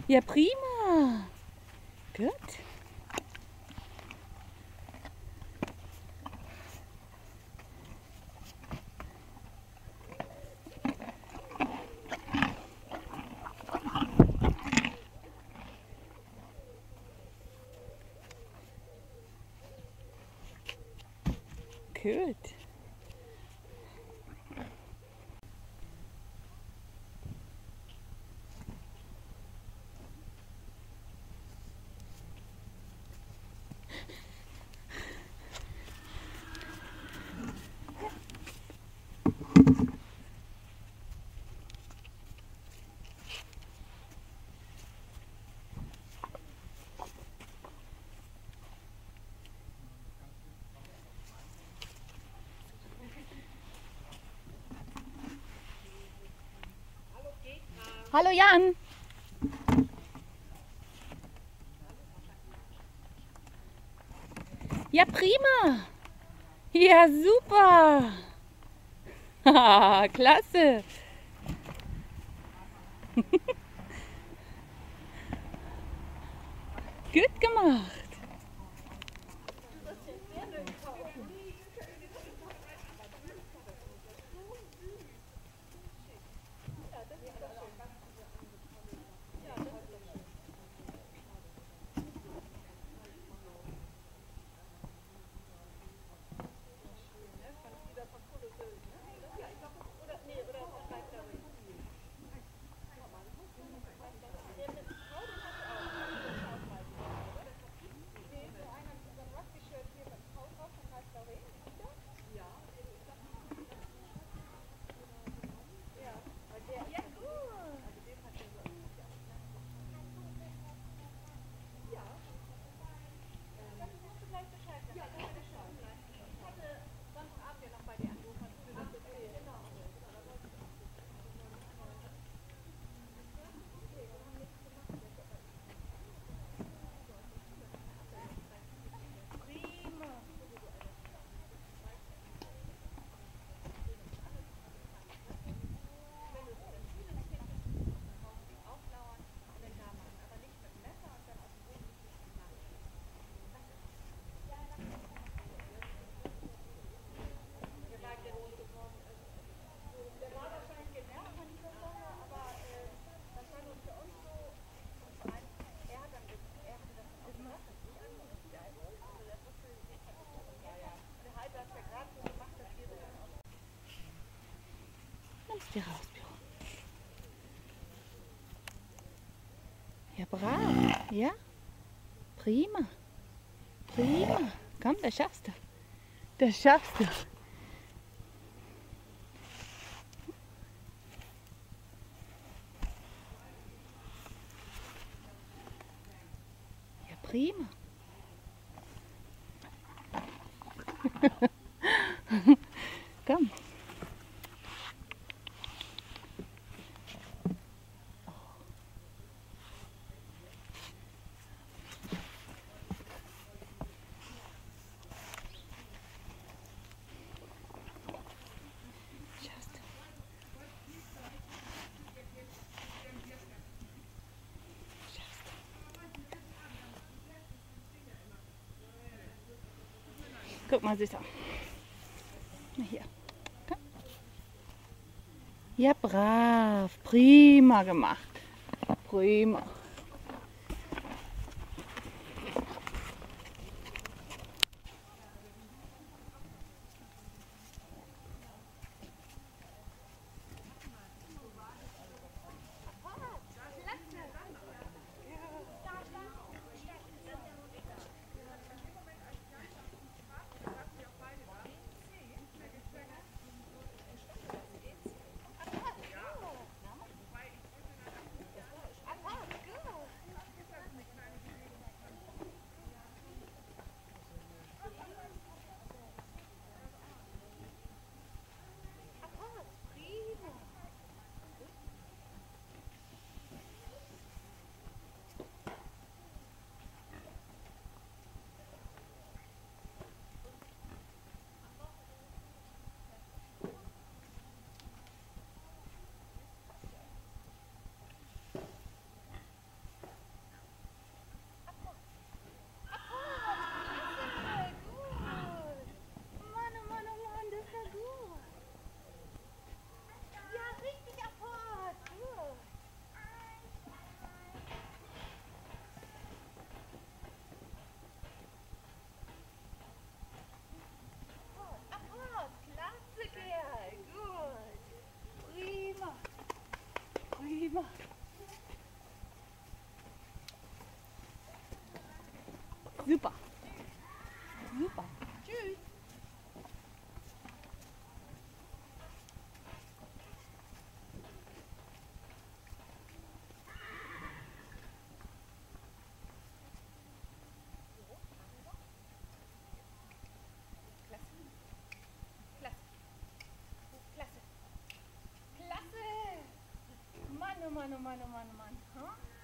Ja, prima. Gut. Gut. Hallo Jan. Ja, prima. Ja, super. Haha, klasse. Gut gemacht. Nimmst die raus, Biro. Ja, brav. Ja, prima. Prima. Komm, das schaffst du. Das schaffst du. Ja, prima. Komm. Schaffst du. Schaffst du. Guck mal, Süßer. Na hier. Komm. Ja, brav. Prima gemacht. Prima. gemacht. Super. Super. Tschüss. Klasse. Klasse. Mann, oh Mann, oh Mann, oh Mann, oh Mann. Huh?